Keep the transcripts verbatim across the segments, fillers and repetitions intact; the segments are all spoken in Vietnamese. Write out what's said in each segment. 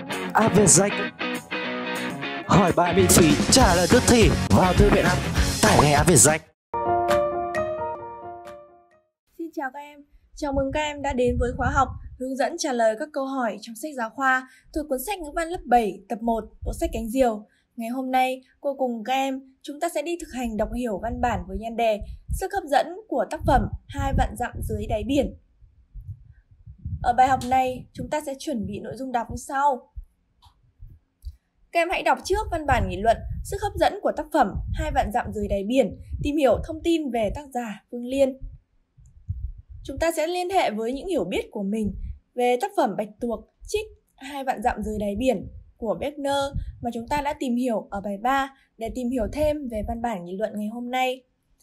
a vê ét i xê. Hỏi bài miễn phí, trả lời tức thì vào thư viện app, tải ngay a vê ét i xê. Xin chào các em, chào mừng các em đã đến với khóa học hướng dẫn trả lời các câu hỏi trong sách giáo khoa thuộc cuốn sách ngữ văn lớp bảy tập một bộ sách Cánh Diều. Ngày hôm nay, cô cùng các em chúng ta sẽ đi thực hành đọc hiểu văn bản với nhan đề Sức hấp dẫn của tác phẩm Hai vạn dặm dưới đáy biển. Ở bài học này, chúng ta sẽ chuẩn bị nội dung đọc như sau. Các em hãy đọc trước văn bản nghị luận Sức hấp dẫn của tác phẩm Hai vạn dặm dưới đáy biển, tìm hiểu thông tin về tác giả Phương Liên. Chúng ta sẽ liên hệ với những hiểu biết của mình về tác phẩm Bạch Tuộc trích Hai vạn dặm dưới đáy biển của Wagner mà chúng ta đã tìm hiểu ở bài ba để tìm hiểu thêm về văn bản nghị luận ngày hôm nay.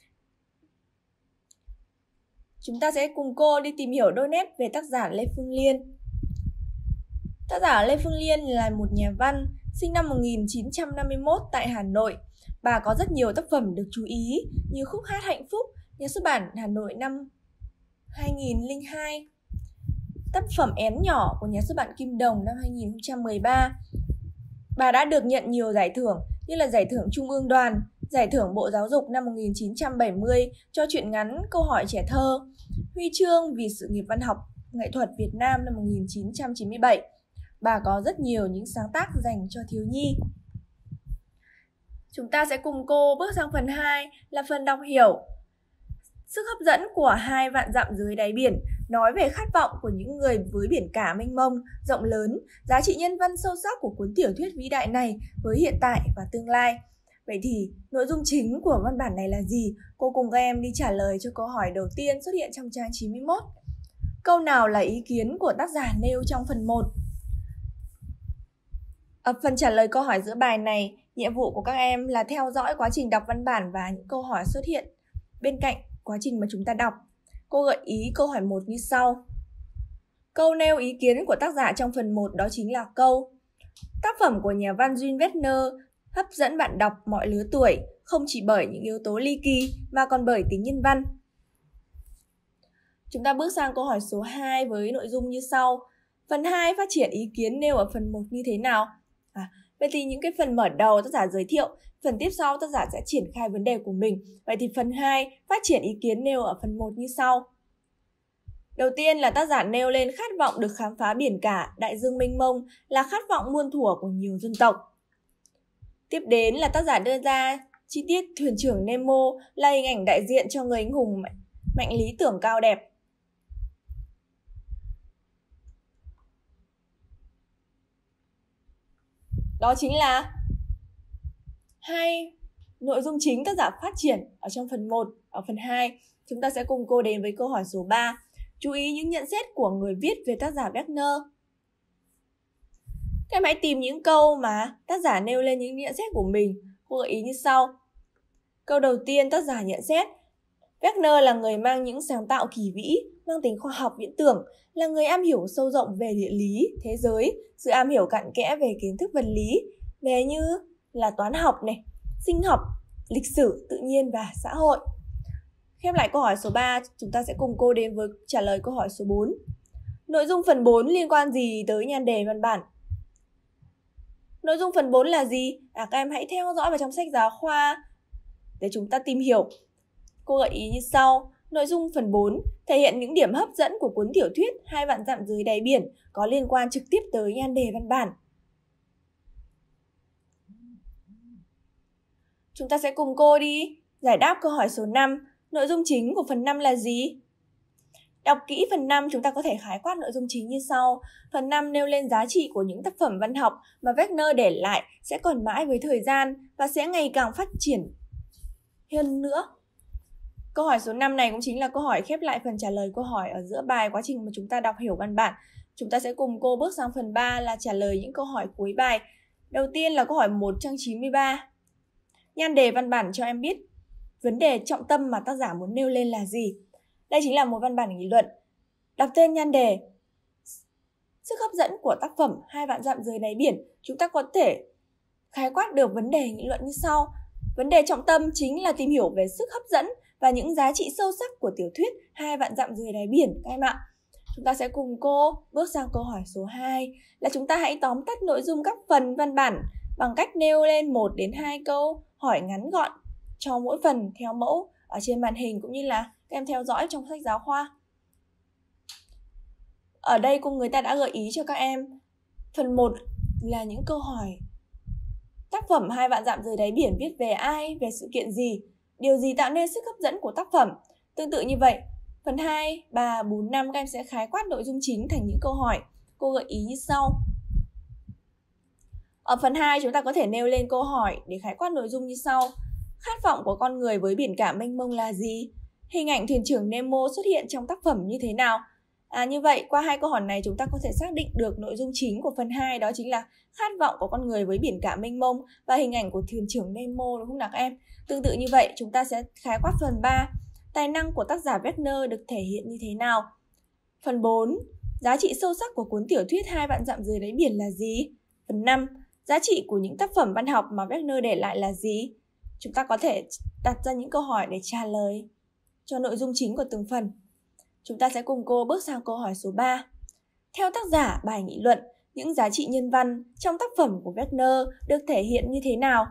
Chúng ta sẽ cùng cô đi tìm hiểu đôi nét về tác giả Lê Phương Liên. Tác giả Lê Phương Liên là một nhà văn sinh năm một nghìn chín trăm năm mươi mốt tại Hà Nội. Bà có rất nhiều tác phẩm được chú ý như Khúc hát hạnh phúc, nhà xuất bản Hà Nội năm hai nghìn lẻ hai, tác phẩm Én nhỏ của nhà xuất bản Kim Đồng năm hai nghìn không trăm mười ba. Bà đã được nhận nhiều giải thưởng như là Giải thưởng Trung ương Đoàn, Giải thưởng Bộ Giáo dục năm một nghìn chín trăm bảy mươi cho truyện ngắn Câu hỏi trẻ thơ, Huy chương vì sự nghiệp văn học nghệ thuật Việt Nam năm một nghìn chín trăm chín mươi bảy. Bà có rất nhiều những sáng tác dành cho thiếu nhi. Chúng ta sẽ cùng cô bước sang phần hai là phần đọc hiểu. Sức hấp dẫn của Hai vạn dặm dưới đáy biển nói về khát vọng của những người với biển cả mênh mông, rộng lớn, giá trị nhân văn sâu sắc của cuốn tiểu thuyết vĩ đại này với hiện tại và tương lai. Vậy thì, nội dung chính của văn bản này là gì? Cô cùng các em đi trả lời cho câu hỏi đầu tiên xuất hiện trong trang chín mươi mốt. Câu nào là ý kiến của tác giả nêu trong phần một? Ở phần trả lời câu hỏi giữa bài này, nhiệm vụ của các em là theo dõi quá trình đọc văn bản và những câu hỏi xuất hiện bên cạnh quá trình mà chúng ta đọc. Cô gợi ý câu hỏi một như sau. Câu nêu ý kiến của tác giả trong phần một đó chính là câu: tác phẩm của nhà văn Jules Verne hấp dẫn bạn đọc mọi lứa tuổi, không chỉ bởi những yếu tố ly kỳ mà còn bởi tính nhân văn. Chúng ta bước sang câu hỏi số hai với nội dung như sau. Phần hai phát triển ý kiến nêu ở phần một như thế nào? À, vậy thì những cái phần mở đầu tác giả giới thiệu, phần tiếp sau tác giả sẽ triển khai vấn đề của mình. Vậy thì phần hai phát triển ý kiến nêu ở phần một như sau. Đầu tiên là tác giả nêu lên khát vọng được khám phá biển cả, đại dương mênh mông là khát vọng muôn thuở của nhiều dân tộc. Tiếp đến là tác giả đưa ra chi tiết thuyền trưởng Nemo là hình ảnh đại diện cho người anh hùng mạnh, mạnh lý tưởng cao đẹp. Đó chính là hai nội dung chính tác giả phát triển ở trong phần một. Ở phần hai, chúng ta sẽ cùng cô đến với câu hỏi số ba. Chú ý những nhận xét của người viết về tác giả Wagner. Các em hãy tìm những câu mà tác giả nêu lên những nhận xét của mình. Cô gợi ý như sau. Câu đầu tiên, tác giả nhận xét Wagner là người mang những sáng tạo kỳ vĩ, mang tính khoa học viễn tưởng, là người am hiểu sâu rộng về địa lý, thế giới, sự am hiểu cặn kẽ về kiến thức vật lý, về như là toán học, này, sinh học, lịch sử, tự nhiên và xã hội. Khép lại câu hỏi số ba, chúng ta sẽ cùng cô đến với trả lời câu hỏi số bốn. Nội dung phần bốn liên quan gì tới nhan đề văn bản? Nội dung phần bốn là gì? À, các em hãy theo dõi vào trong sách giáo khoa để chúng ta tìm hiểu. Cô gợi ý như sau. Nội dung phần bốn thể hiện những điểm hấp dẫn của cuốn tiểu thuyết Hai vạn dặm dưới đáy biển có liên quan trực tiếp tới nhan đề văn bản. Chúng ta sẽ cùng cô đi giải đáp câu hỏi số năm. Nội dung chính của phần năm là gì? Đọc kỹ phần năm, chúng ta có thể khái quát nội dung chính như sau. Phần năm nêu lên giá trị của những tác phẩm văn học mà Wagner để lại sẽ còn mãi với thời gian và sẽ ngày càng phát triển hơn nữa. Câu hỏi số năm này cũng chính là câu hỏi khép lại phần trả lời câu hỏi ở giữa bài quá trình mà chúng ta đọc hiểu văn bản. Chúng ta sẽ cùng cô bước sang phần ba là trả lời những câu hỏi cuối bài. Đầu tiên là câu hỏi một trang chín mươi ba. Nhan đề văn bản cho em biết vấn đề trọng tâm mà tác giả muốn nêu lên là gì? Đây chính là một văn bản nghị luận. Đọc tên nhan đề Sức hấp dẫn của tác phẩm Hai vạn dặm dưới đáy biển, chúng ta có thể khái quát được vấn đề nghị luận như sau. Vấn đề trọng tâm chính là tìm hiểu về sức hấp dẫn và những giá trị sâu sắc của tiểu thuyết Hai vạn dặm dưới đáy biển các em ạ. Chúng ta sẽ cùng cô bước sang câu hỏi số hai là chúng ta hãy tóm tắt nội dung các phần văn bản bằng cách nêu lên một đến hai câu hỏi ngắn gọn cho mỗi phần theo mẫu ở trên màn hình cũng như là các em theo dõi trong sách giáo khoa. Ở đây cô người ta đã gợi ý cho các em phần một là những câu hỏi tác phẩm Hai Vạn Dặm Dưới Đáy Biển viết về ai, về sự kiện gì, điều gì tạo nên sức hấp dẫn của tác phẩm. Tương tự như vậy, phần hai, ba, bốn, năm các em sẽ khái quát nội dung chính thành những câu hỏi cô gợi ý như sau. Ở phần hai chúng ta có thể nêu lên câu hỏi để khái quát nội dung như sau. Khát vọng của con người với biển cả mênh mông là gì? Hình ảnh thuyền trưởng Nemo xuất hiện trong tác phẩm như thế nào? À, như vậy, qua hai câu hỏi này chúng ta có thể xác định được nội dung chính của phần hai, đó chính là khát vọng của con người với biển cả mênh mông và hình ảnh của thuyền trưởng Nemo, đúng không nào các em? Tương tự như vậy, chúng ta sẽ khái quát phần ba. Tài năng của tác giả Wagner được thể hiện như thế nào? Phần bốn. Giá trị sâu sắc của cuốn tiểu thuyết Hai Vạn Dặm Dưới Đáy Biển là gì? Phần năm. Giá trị của những tác phẩm văn học mà Wagner để lại là gì? Chúng ta có thể đặt ra những câu hỏi để trả lời cho nội dung chính của từng phần. Chúng ta sẽ cùng cô bước sang câu hỏi số ba. Theo tác giả bài nghị luận, những giá trị nhân văn trong tác phẩm của Wagner được thể hiện như thế nào?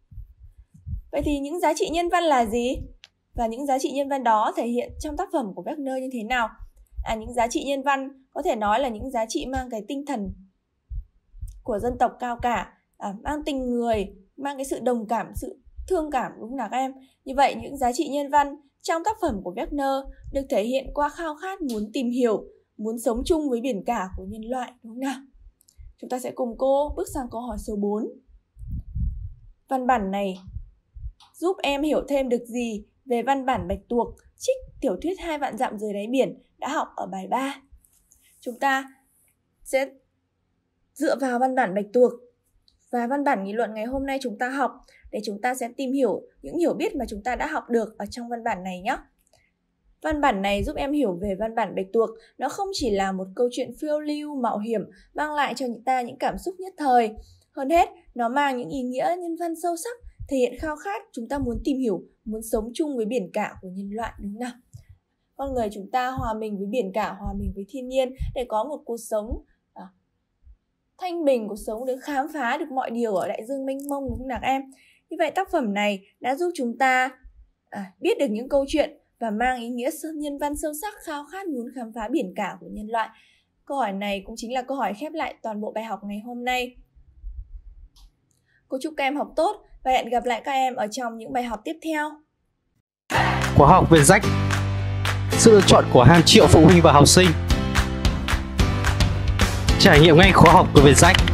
Vậy thì những giá trị nhân văn là gì? Và những giá trị nhân văn đó thể hiện trong tác phẩm của Wagner như thế nào? À, những giá trị nhân văn có thể nói là những giá trị mang cái tinh thần của dân tộc cao cả, à, mang tình người, mang cái sự đồng cảm, sự thương cảm, đúng không nào các em? Như vậy những giá trị nhân văn trong tác phẩm của Wagner được thể hiện qua khao khát muốn tìm hiểu, muốn sống chung với biển cả của nhân loại, đúng không nào? Chúng ta sẽ cùng cô bước sang câu hỏi số bốn. Văn bản này giúp em hiểu thêm được gì về văn bản Bạch Tuộc trích tiểu thuyết Hai Vạn Dặm Dưới Đáy Biển đã học ở bài ba? Chúng ta sẽ dựa vào văn bản Bạch Tuộc và văn bản nghị luận ngày hôm nay chúng ta học để chúng ta sẽ tìm hiểu những hiểu biết mà chúng ta đã học được ở trong văn bản này nhé. Văn bản này giúp em hiểu về văn bản Bạch Tuộc. Nó không chỉ là một câu chuyện phiêu lưu, mạo hiểm, mang lại cho chúng ta những cảm xúc nhất thời. Hơn hết, nó mang những ý nghĩa nhân văn sâu sắc, thể hiện khao khát chúng ta muốn tìm hiểu, muốn sống chung với biển cả của nhân loại, đúng không nào? Con người chúng ta hòa mình với biển cả, hòa mình với thiên nhiên để có một cuộc sống à, thanh bình, cuộc sống để khám phá được mọi điều ở đại dương mênh mông, đúng không nào em? Như vậy tác phẩm này đã giúp chúng ta à, biết được những câu chuyện và mang ý nghĩa nhân văn sâu sắc, khao khát muốn khám phá biển cả của nhân loại. Câu hỏi này cũng chính là câu hỏi khép lại toàn bộ bài học ngày hôm nay. Cô chúc các em học tốt và hẹn gặp lại các em ở trong những bài học tiếp theo. Khóa học Việt Rách, sự lựa chọn của hàng triệu phụ huynh và học sinh. Trải nghiệm ngay khóa học của Việt Rách.